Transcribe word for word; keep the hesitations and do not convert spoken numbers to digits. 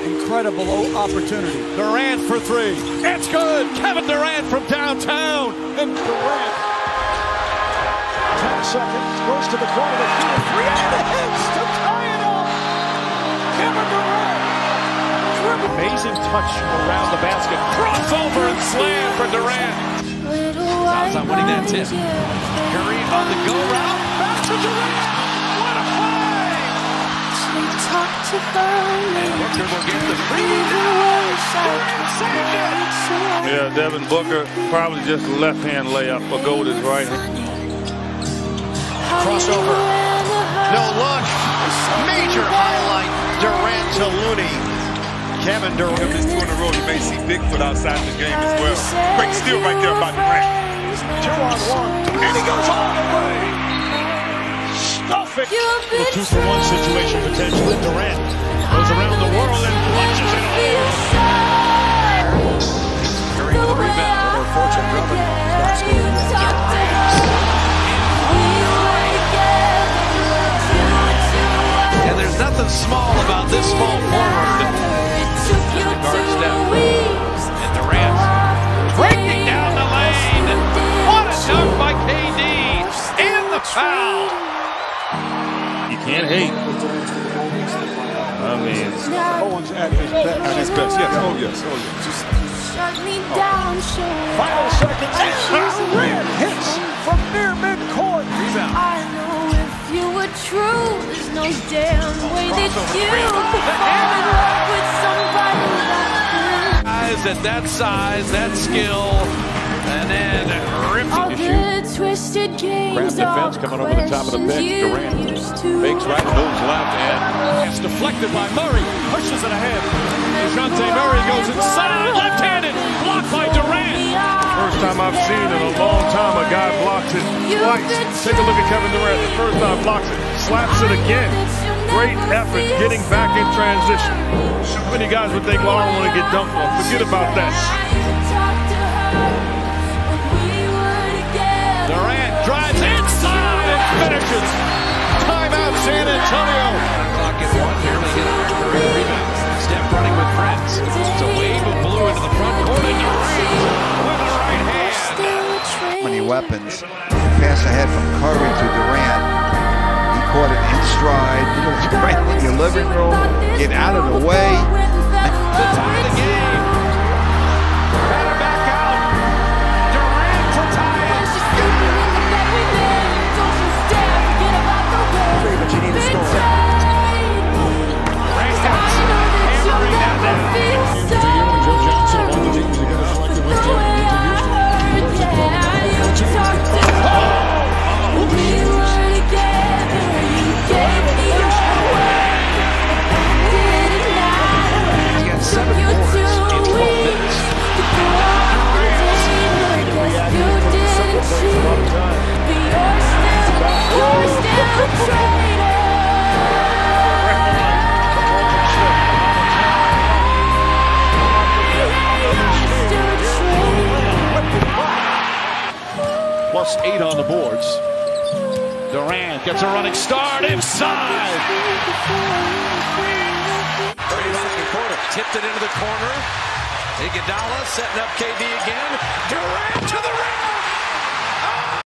incredible opportunity. Durant for three. It's good. Kevin Durant from downtown. And Durant. ten seconds. Goes to the corner. The three and the hits to tie it up. Kevin Durant. Amazing touch around the basket. Crossover and slam for Durant. Sounds on winning that tip. Curry on the go route. Back to Durant. What a play! And Booker will get the free. Durant saved it. Yeah, Devin Booker probably just a left-hand layup, but go with his right hand. Crossover. No look. Major highlight. Durant to Looney. Kevin Durant. If it's two in a row, you may see Bigfoot outside the game as well. Great steal right there by Durant. Two on one. And he goes all the way. Stuff it. A two for one situation potentially. Durant goes around the world and punches it home. Curry with the rebound. We're fortunate Drummond not scoring And there's nothing small about this small forward. Guard step. And Durant breaking down the lane. What a dunk by K D. And the foul. You can't hate. I mean, Owens at his best. At his best, yes. Oh, yes. Oh, yes. Final seconds. Durant hits from near midcourt. Rebound. I know if you were true, there's no damn way that you could fall in love with somebody like me. Guys at that size, that skill, and then rips All it. the twisted games, Grab defense coming over the top of the bench. Durant fakes right, moves left, and it's deflected by Murray. Pushes it ahead. DeJounte Murray goes inside, left-handed, blocked by Durant. first time I've seen in a long time a guy blocks it twice. Take a look at Kevin Durant. The first time blocks it, slaps it again. Great effort getting back in transition. So many guys would think, well, I don't want to get dunked on. Forget about that. Durant drives inside and finishes. Timeout, San Antonio. Clock at one, barely hit on Murray rebound. Steph running with friends. It's a wave of blue into the front court. And Durant with the right hand. Many weapons. Pass ahead from Curry to Durant. He caught it in stride. Right in your living room. Get out of the way. To tie the game. Batter back out. Durant to tie it. But you need to score. Durant hammering that down. Joe Johnson won the team together, selected West He got seven boards in twelve minutes. Plus eight on the boards. Durant gets a running start inside. thirty-second quarter. Tipped it into the corner. Iguodala setting up K D again. Durant to the